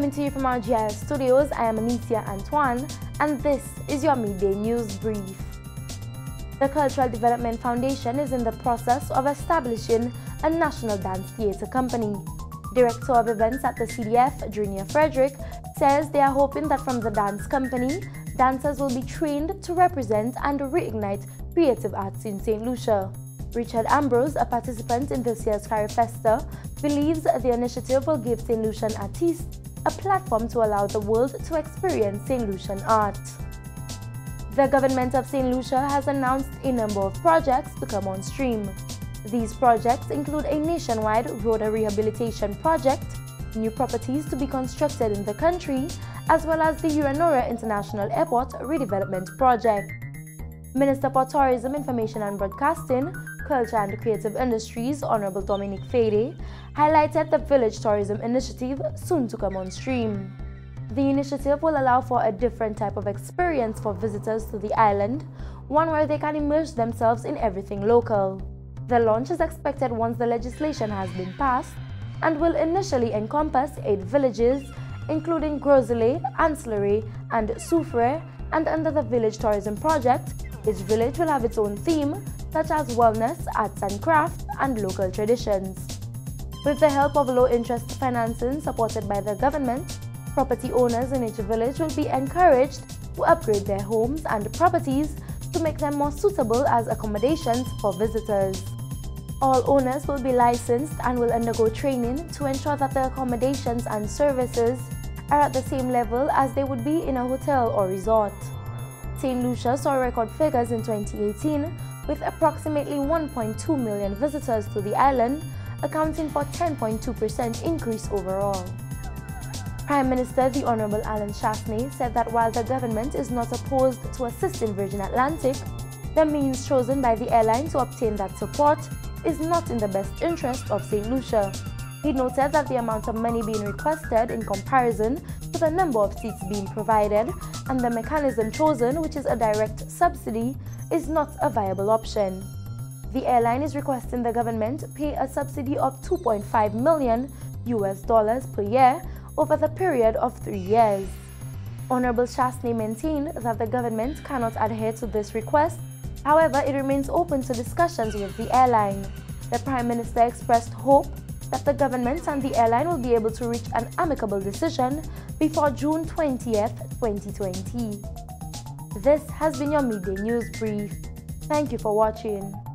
Coming to you from our GIS studios, I am Anicia Antoine, and this is your midday news brief. The Cultural Development Foundation is in the process of establishing a national dance theatre company. Director of Events at the CDF, Junior Frederick, says they are hoping that from the dance company, dancers will be trained to represent and reignite creative arts in St. Lucia. Richard Ambrose, a participant in this year's Carifesta, believes the initiative will give St. Lucian artists a platform to allow the world to experience St. Lucian art. The government of St. Lucia has announced a number of projects to come on stream. These projects include a nationwide road rehabilitation project, new properties to be constructed in the country, as well as the Uranora International Airport redevelopment project. Minister for Tourism, Information and Broadcasting, Culture and Creative Industries, Honorable Dominic Fede, highlighted the Village Tourism Initiative soon to come on stream. The initiative will allow for a different type of experience for visitors to the island, one where they can immerse themselves in everything local. The launch is expected once the legislation has been passed and will initially encompass 8 villages, including Grosile, Ancillary, and Soufriere, and under the Village Tourism Project, each village will have its own theme, such as wellness, arts and crafts, and local traditions. With the help of low-interest financing supported by the government, property owners in each village will be encouraged to upgrade their homes and properties to make them more suitable as accommodations for visitors. All owners will be licensed and will undergo training to ensure that the accommodations and services are at the same level as they would be in a hotel or resort. St. Lucia saw record figures in 2018 with approximately 1.2 million visitors to the island, accounting for 10.2% increase overall. Prime Minister the Honorable Alan Chastanet said that while the government is not opposed to assisting Virgin Atlantic, the means chosen by the airline to obtain that support is not in the best interest of St. Lucia. He noted that the amount of money being requested in comparison to the number of seats being provided and the mechanism chosen, which is a direct subsidy, is not a viable option. The airline is requesting the government pay a subsidy of $2.5 million per year over the period of 3 years. Honorable Chastanet maintained that the government cannot adhere to this request. However, it remains open to discussions with the airline. The Prime Minister expressed hope that the government and the airline will be able to reach an amicable decision before June 20th, 2020. This has been your midday news brief. Thank you for watching.